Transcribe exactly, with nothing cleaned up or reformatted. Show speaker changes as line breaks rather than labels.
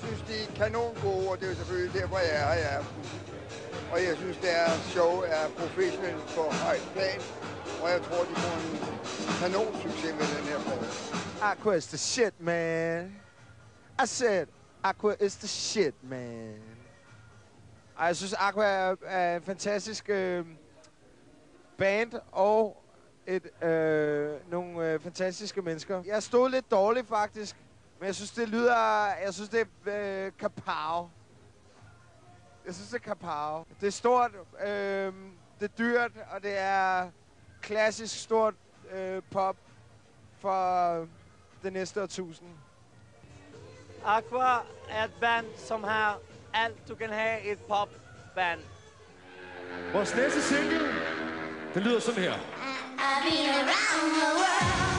synes, de er kanon gode, og det er jo selvfølgelig derfor, jeg er her i aften. Og jeg synes, deres show er professionelt på højt plan, og jeg tror, de får en kanon succes med den her plade.
Aqua is the shit, man. I said, Aqua is the shit, man. Ej, jeg synes, Aqua er, er en fantastisk øh, band og et, øh, nogle øh, fantastiske mennesker. Jeg stod lidt dårligt, faktisk. Men jeg synes, det lyder... Jeg synes, det er øh, kapow. Jeg synes, det er kapow. Det er stort, øh, det er dyrt, og det er klassisk stort øh, pop for det næste årtusind.
Aqua er et band, som har alt, du kan have i et popband.
Vores næste single, det lyder sådan her.
I've been around the world.